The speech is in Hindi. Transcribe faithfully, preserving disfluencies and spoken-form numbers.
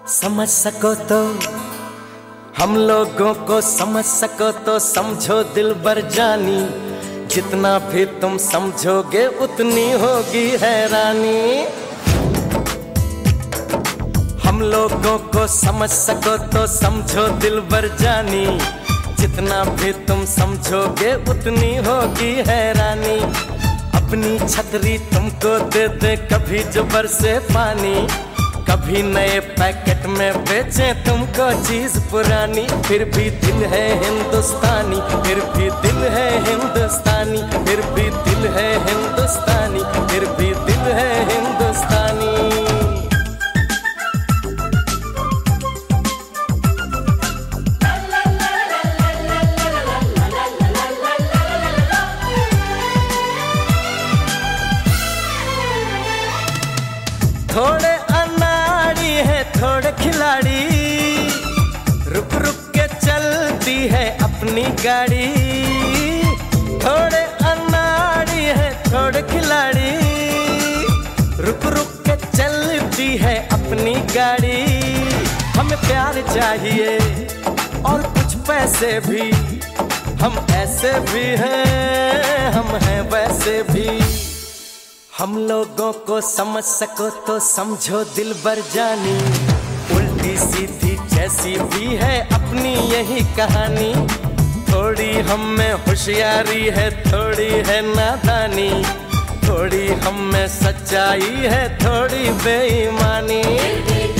समझ सको तो हम लोगों को समझ सको तो समझो दिलबर जानी, जितना भी तुम समझोगे उतनी होगी हैरानी। हम लोगों को समझ सको तो समझो दिलबर जानी, जितना भी तुम समझोगे उतनी होगी हैरानी। अपनी छतरी तुमको दे दे कभी जो बरसे पानी, कभी नए पैकेट में बेचे तुमको चीज पुरानी। फिर भी दिल है हिंदुस्तानी, फिर भी दिल है हिंदुस्तानी, फिर भी दिल है हिंदुस्तानी, फिर भी दिल है हिंदुस्तानी। थोड़े अनाड़ी है थोड़े खिलाड़ी, रुक रुक के चलती है अपनी गाड़ी। थोड़े अनाड़ी है थोड़े खिलाड़ी, रुक रुक के चलती है अपनी गाड़ी। हमें प्यार चाहिए और कुछ पैसे भी, हम ऐसे भी हैं हम हैं वैसे भी। हम लोगों को समझ सको तो समझो दिलबर जानी, उल्टी सीधी जैसी भी है अपनी यही कहानी। थोड़ी हम में होशियारी है थोड़ी है नादानी, थोड़ी हम में सच्चाई है थोड़ी बेईमानी।